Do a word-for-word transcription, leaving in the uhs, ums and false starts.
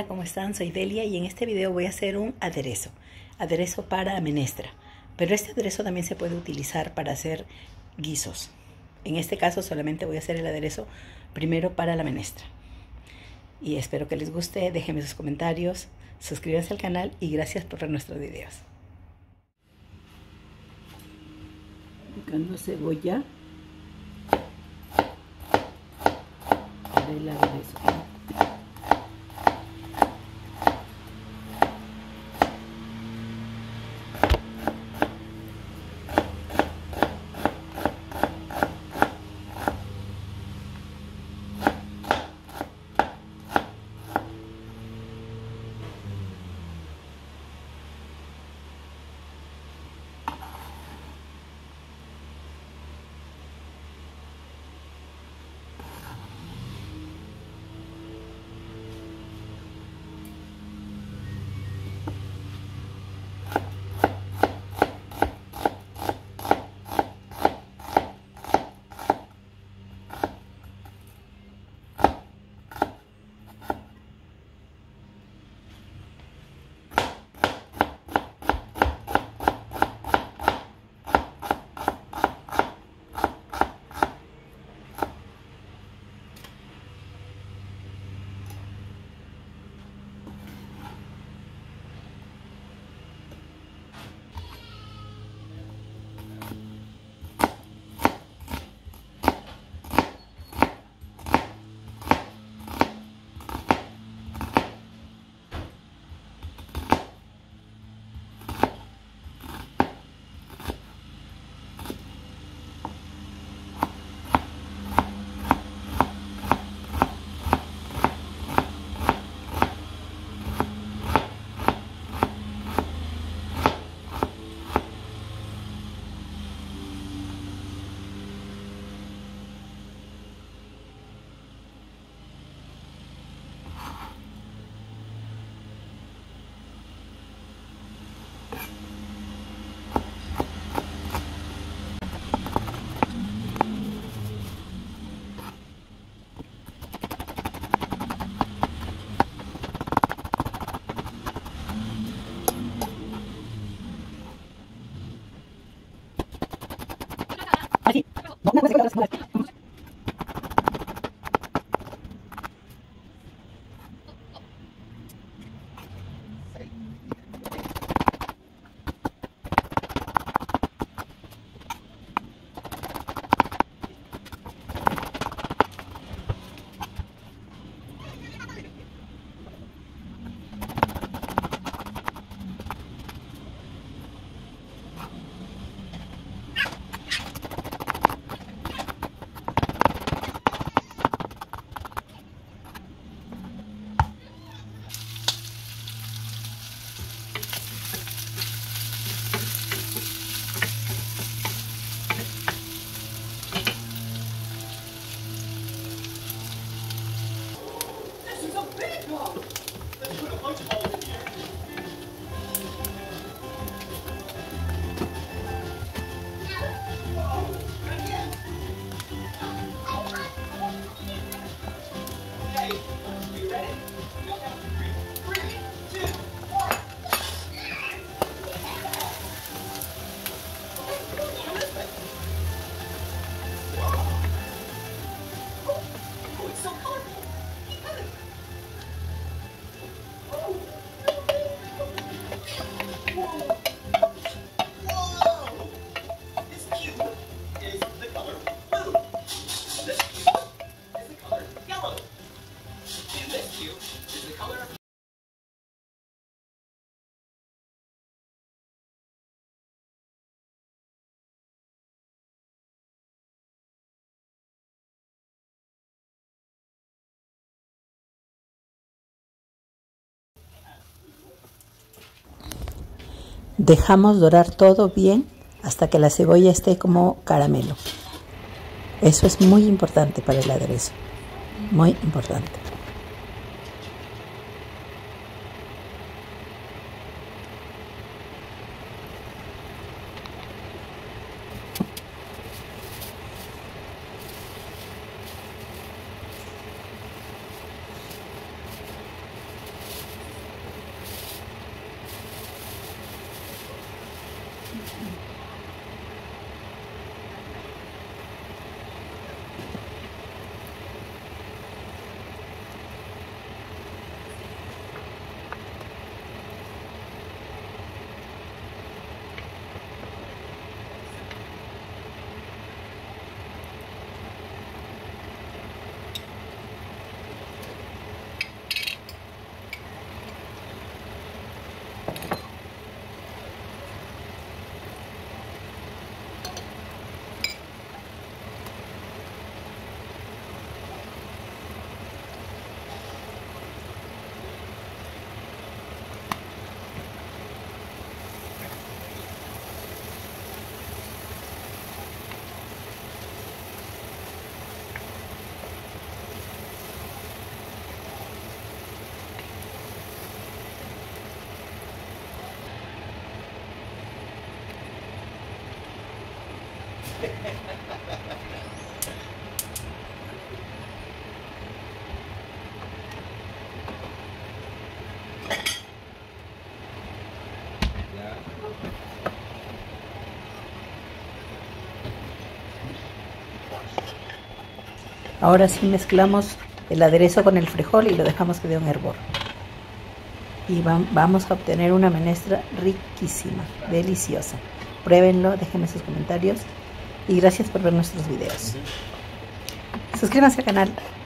Hola, ¿cómo están? Soy Delia y en este video voy a hacer un aderezo, aderezo para menestra, pero este aderezo también se puede utilizar para hacer guisos. En este caso solamente voy a hacer el aderezo primero para la menestra. Y espero que les guste, déjenme sus comentarios, suscríbanse al canal y gracias por ver nuestros videos. Picando cebolla para el aderezo. Así. No, no, no, no, no. Dejamos dorar todo bien hasta que la cebolla esté como caramelo. Eso es muy importante para el aderezo, muy importante. Ahora sí mezclamos el aderezo con el frijol y lo dejamos que dé un hervor. Y va, vamos a obtener una menestra riquísima, deliciosa. Pruébenlo, déjenme sus comentarios y gracias por ver nuestros videos. Suscríbanse al canal.